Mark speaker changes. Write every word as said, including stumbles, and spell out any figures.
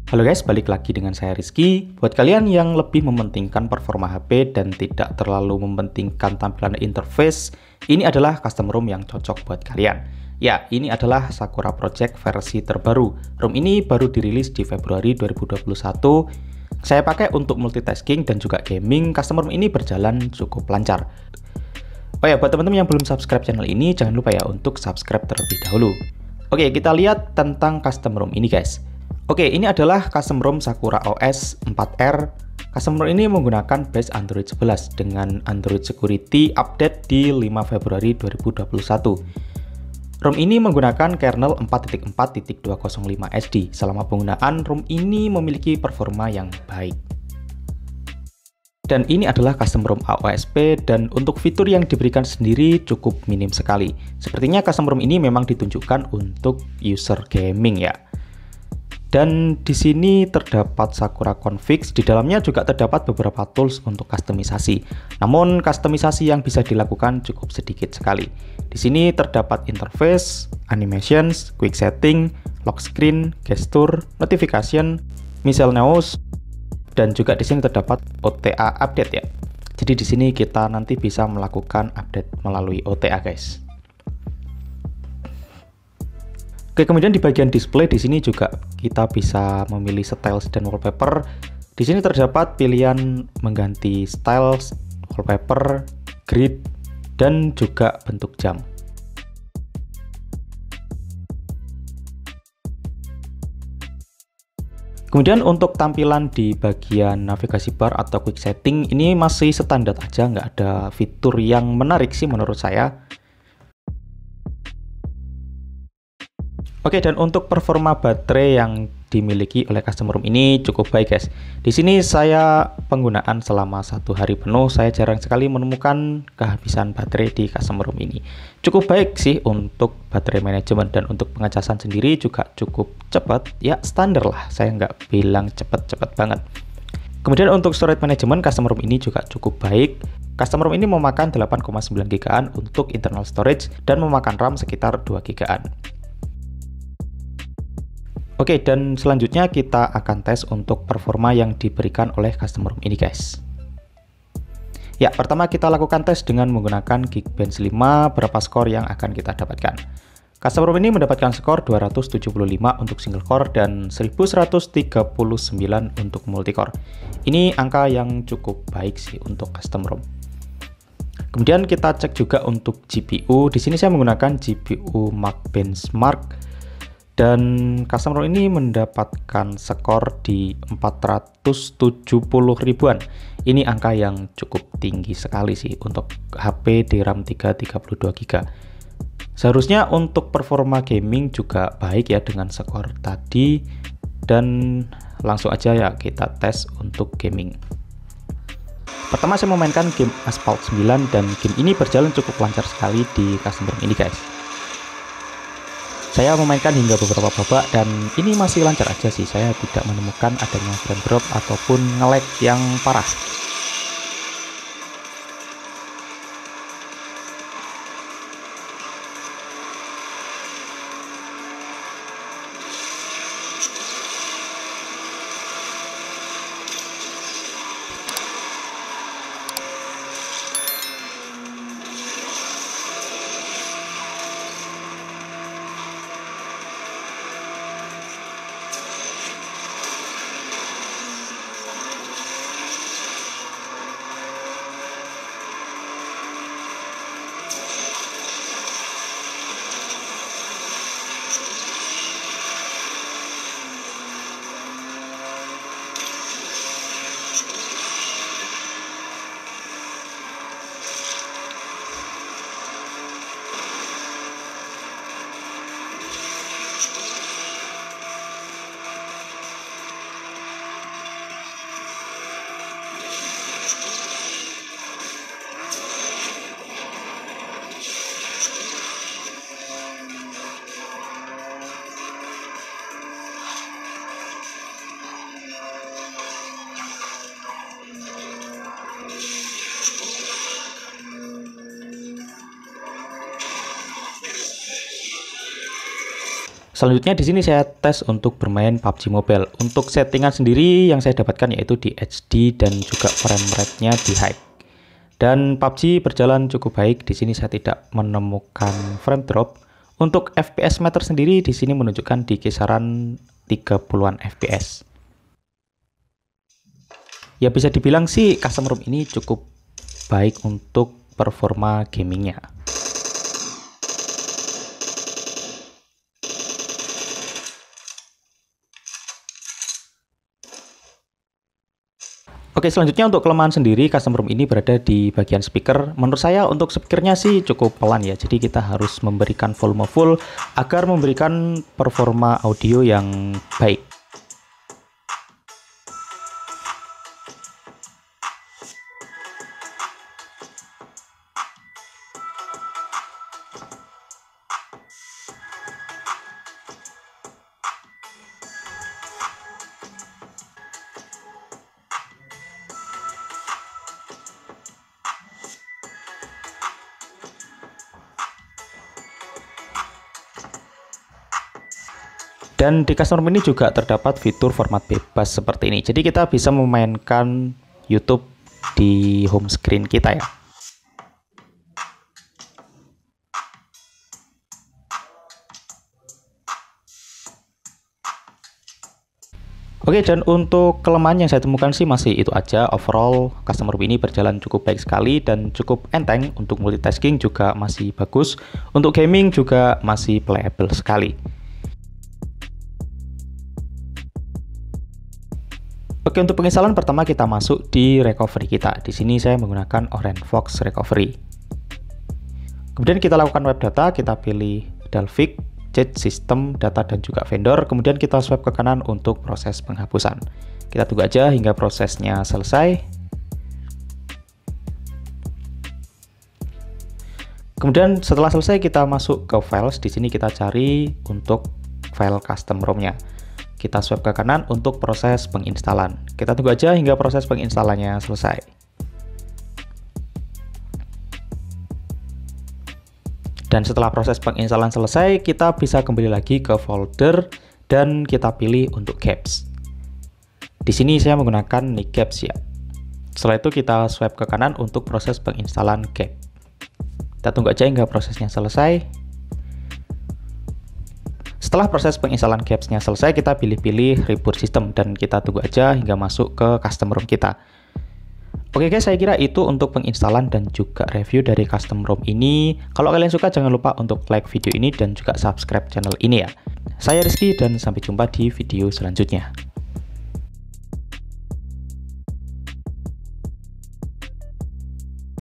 Speaker 1: Halo guys, balik lagi dengan saya Rizky. Buat kalian yang lebih mementingkan performa H P dan tidak terlalu mementingkan tampilan interface, ini adalah custom ROM yang cocok buat kalian. Ya, ini adalah Sakura Project versi terbaru. ROM ini baru dirilis di Februari dua ribu dua puluh satu. Saya pakai untuk multitasking dan juga gaming. Custom ROM ini berjalan cukup lancar. Oh ya, buat teman-teman yang belum subscribe channel ini, jangan lupa ya untuk subscribe terlebih dahulu. Oke, kita lihat tentang custom ROM ini guys. Oke, ini adalah custom ROM Sakura O S empat R. Custom ROM ini menggunakan base Android sebelas dengan Android Security update di lima Februari dua ribu dua puluh satu. ROM ini menggunakan kernel empat titik empat titik dua nol lima S D. Selama penggunaan, ROM ini memiliki performa yang baik. Dan ini adalah custom ROM A O S P, dan untuk fitur yang diberikan sendiri cukup minim sekali. Sepertinya custom ROM ini memang ditunjukkan untuk user gaming ya. Dan di sini terdapat Sakura Configs, di dalamnya juga terdapat beberapa tools untuk kustomisasi. Namun kustomisasi yang bisa dilakukan cukup sedikit sekali. Di sini terdapat interface, animations, quick setting, lock screen, gesture, notification, miscellaneous, dan juga di sini terdapat O T A update ya. Jadi di sini kita nanti bisa melakukan update melalui O T A guys. Oke, kemudian di bagian display di sini juga kita bisa memilih styles dan wallpaper. Di sini terdapat pilihan mengganti styles, wallpaper, grid, dan juga bentuk jam. Kemudian untuk tampilan di bagian navigasi bar atau quick setting ini masih standar aja, nggak ada fitur yang menarik sih menurut saya. Oke, dan untuk performa baterai yang dimiliki oleh custom ROM ini cukup baik guys. Di sini saya penggunaan selama satu hari penuh, saya jarang sekali menemukan kehabisan baterai di custom ROM ini. Cukup baik sih untuk baterai manajemen, dan untuk pengecasan sendiri juga cukup cepat. Ya standar lah, saya nggak bilang cepet-cepet banget. Kemudian untuk storage management, custom ROM ini juga cukup baik. Custom ROM ini memakan delapan koma sembilan giga untuk internal storage dan memakan RAM sekitar dua giga. Oke, dan selanjutnya kita akan tes untuk performa yang diberikan oleh custom ROM ini guys. Ya, pertama kita lakukan tes dengan menggunakan Geekbench lima, berapa skor yang akan kita dapatkan. Custom ROM ini mendapatkan skor dua ratus tujuh puluh lima untuk single core dan seribu seratus tiga puluh sembilan untuk multicore. Ini angka yang cukup baik sih untuk custom ROM. Kemudian kita cek juga untuk G P U. Di sini saya menggunakan G P U Mark dan custom ROM ini mendapatkan skor di empat ratus tujuh puluh ribuan. Ini angka yang cukup tinggi sekali sih untuk H P di RAM tiga tiga puluh dua giga. Seharusnya untuk performa gaming juga baik ya dengan skor tadi, dan langsung aja ya kita tes untuk gaming. Pertama saya memainkan game Asphalt sembilan, dan game ini berjalan cukup lancar sekali di custom ROM ini guys. Saya memainkan hingga beberapa babak dan ini masih lancar aja sih, saya tidak menemukan adanya frame drop ataupun nge-lag yang parah. Selanjutnya di sini saya tes untuk bermain P U B G Mobile. Untuk settingan sendiri yang saya dapatkan yaitu di H D dan juga frame rate-nya di high. Dan P U B G berjalan cukup baik. Di sini saya tidak menemukan frame drop. Untuk F P S meter sendiri di sini menunjukkan di kisaran tiga puluhan F P S. Ya bisa dibilang sih custom ROM ini cukup baik untuk performa gamingnya. Oke, selanjutnya untuk kelemahan sendiri, custom ROM ini berada di bagian speaker. Menurut saya untuk speakernya sih cukup pelan ya, jadi kita harus memberikan volume full agar memberikan performa audio yang baik. Dan di custom ROM ini juga terdapat fitur format bebas seperti ini. Jadi kita bisa memainkan YouTube di home screen kita ya. Oke, dan untuk kelemahan yang saya temukan sih masih itu aja. Overall, custom ROM ini berjalan cukup baik sekali dan cukup enteng. Untuk multitasking juga masih bagus. Untuk gaming juga masih playable sekali. Oke, untuk penginstalan pertama kita masuk di recovery kita. Di sini saya menggunakan OrangeFox Recovery. Kemudian kita lakukan web data, kita pilih Dalvik, Change System, Data dan juga Vendor. Kemudian kita swipe ke kanan untuk proses penghapusan. Kita tunggu aja hingga prosesnya selesai. Kemudian setelah selesai kita masuk ke files. Di sini kita cari untuk file custom ROM-nya. Kita swipe ke kanan untuk proses penginstalan. Kita tunggu aja hingga proses penginstalannya selesai. Dan setelah proses penginstalan selesai, kita bisa kembali lagi ke folder dan kita pilih untuk gaps. Di sini saya menggunakan nick gaps ya. Setelah itu kita swipe ke kanan untuk proses penginstalan gap. Kita tunggu aja hingga prosesnya selesai. Setelah proses penginstalan gaps-nya selesai, kita pilih-pilih reboot system dan kita tunggu aja hingga masuk ke custom ROM kita. Oke guys, saya kira itu untuk penginstalan dan juga review dari custom ROM ini. Kalau kalian suka jangan lupa untuk like video ini dan juga subscribe channel ini ya. Saya Rizky dan sampai jumpa di video selanjutnya.